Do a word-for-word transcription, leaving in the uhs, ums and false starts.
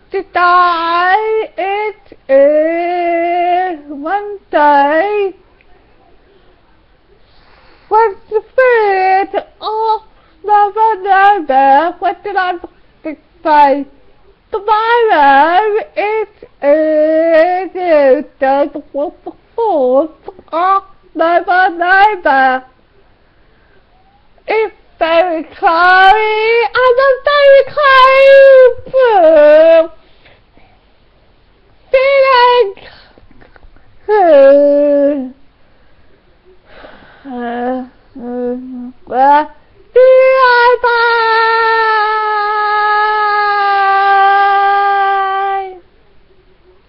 Today it is Monday, twenty-fifth of November. What did I say? Tomorrow it is the fourth of November. It's very cloudy and I'm very cold. Feeling good.